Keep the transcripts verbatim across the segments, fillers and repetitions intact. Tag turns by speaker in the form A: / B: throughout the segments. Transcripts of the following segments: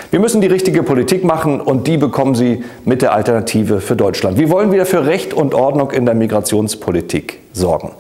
A: Wir müssen die richtige Politik machen und die bekommen Sie mit der Alternative für Deutschland. Wir wollen wieder für Recht und Ordnung in der Migrationspolitik sorgen.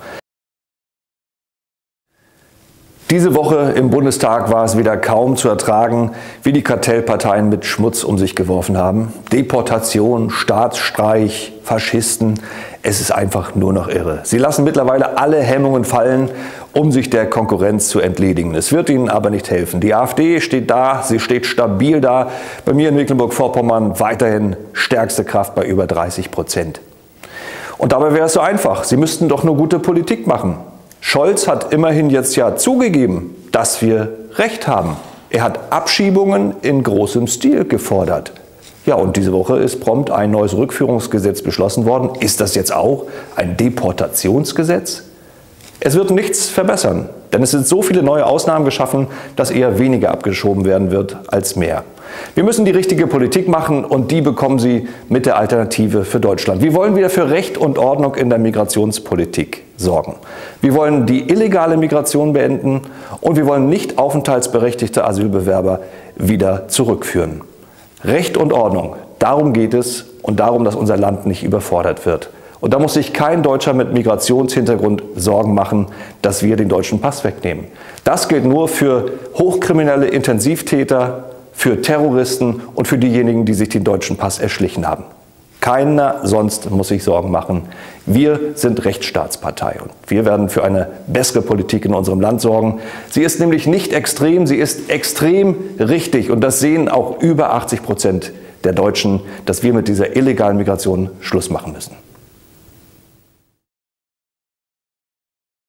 A: Diese Woche im Bundestag war es wieder kaum zu ertragen, wie die Kartellparteien mit Schmutz um sich geworfen haben. Deportation, Staatsstreich, Faschisten, es ist einfach nur noch irre. Sie lassen mittlerweile alle Hemmungen fallen, um sich der Konkurrenz zu entledigen. Es wird ihnen aber nicht helfen. Die AfD steht da, sie steht stabil da. Bei mir in Mecklenburg-Vorpommern weiterhin stärkste Kraft bei über dreißig Prozent. Und dabei wäre es so einfach. Sie müssten doch nur gute Politik machen. Scholz hat immerhin jetzt ja zugegeben, dass wir Recht haben. Er hat Abschiebungen in großem Stil gefordert. Ja, und diese Woche ist prompt ein neues Rückführungsgesetz beschlossen worden. Ist das jetzt auch ein Deportationsgesetz? Es wird nichts verbessern, denn es sind so viele neue Ausnahmen geschaffen, dass eher weniger abgeschoben werden wird als mehr. Wir müssen die richtige Politik machen und die bekommen Sie mit der Alternative für Deutschland. Wir wollen wieder für Recht und Ordnung in der Migrationspolitik sorgen. Wir wollen die illegale Migration beenden und wir wollen nicht aufenthaltsberechtigte Asylbewerber wieder zurückführen. Recht und Ordnung, darum geht es und darum, dass unser Land nicht überfordert wird. Und da muss sich kein Deutscher mit Migrationshintergrund Sorgen machen, dass wir den deutschen Pass wegnehmen. Das gilt nur für hochkriminelle Intensivtäter, für Terroristen und für diejenigen, die sich den deutschen Pass erschlichen haben. Keiner sonst muss sich Sorgen machen. Wir sind Rechtsstaatspartei und wir werden für eine bessere Politik in unserem Land sorgen. Sie ist nämlich nicht extrem, sie ist extrem richtig und das sehen auch über achtzig Prozent der Deutschen, dass wir mit dieser illegalen Migration Schluss machen müssen.